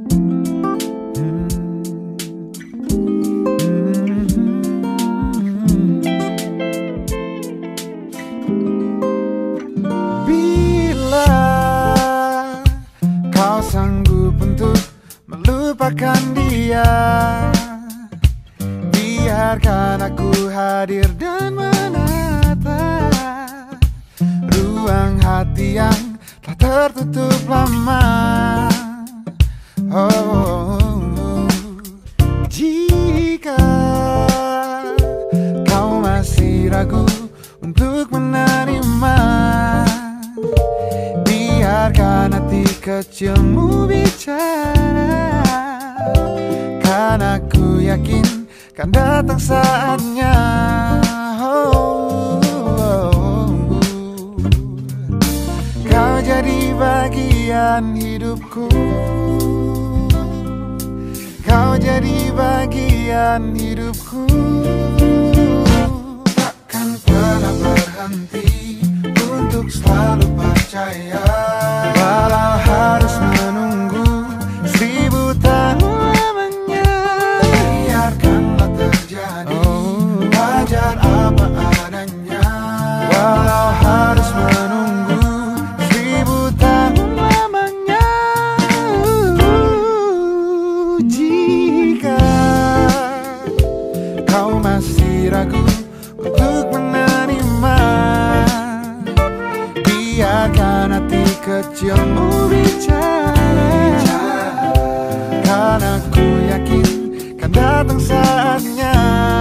Bila kau sanggup untuk melupakan dia, biarkan aku hadir dan menata ruang hati yang telah tertutup lama. Jika kau masih ragu untuk menerima, biarkan hati kecilmu bicara, karena aku yakin kan datang saatnya. Kau jadi bagian hidupku, kau jadi bagian hidupku. Takkan pernah berhenti untuk selalu percaya, walau harus menunggu 1000 tahun lamanya. Biarkanlah terjadi, wajar apa adanya, walau harus menunggu 1000 tahun lamanya. Jika kau masih ragu untuk menerima, biarkan hati kecilmu bicara, karena ku yakin kan datang saatnya.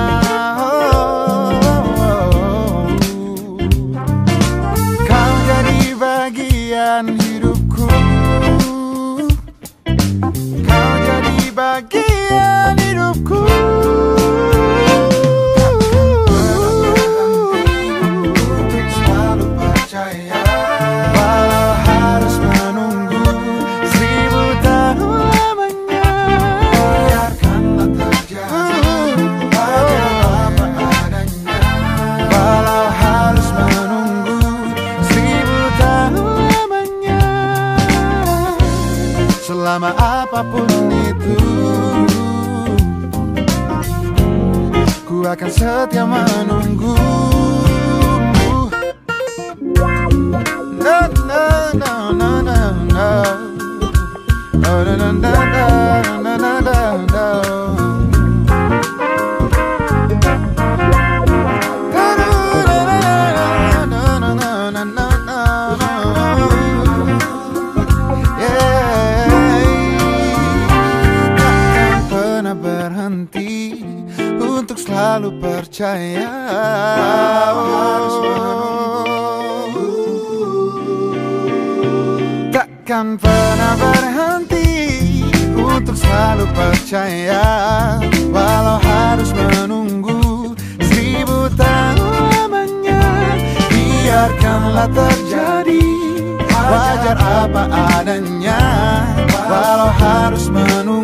Kau jadi bagian hidupku, kau jadi bagian hidupku. Selama apapun itu, ku akan setia menunggu. No, no, no, no, no, no. No, no, no, no, no, no, no, no. Berhenti untuk selalu percaya, takkan pernah berhenti untuk selalu percaya, walau harus menunggu 1000 tahun lamanya. Biarkanlah terjadi, wajar apa adanya, walau harus menunggu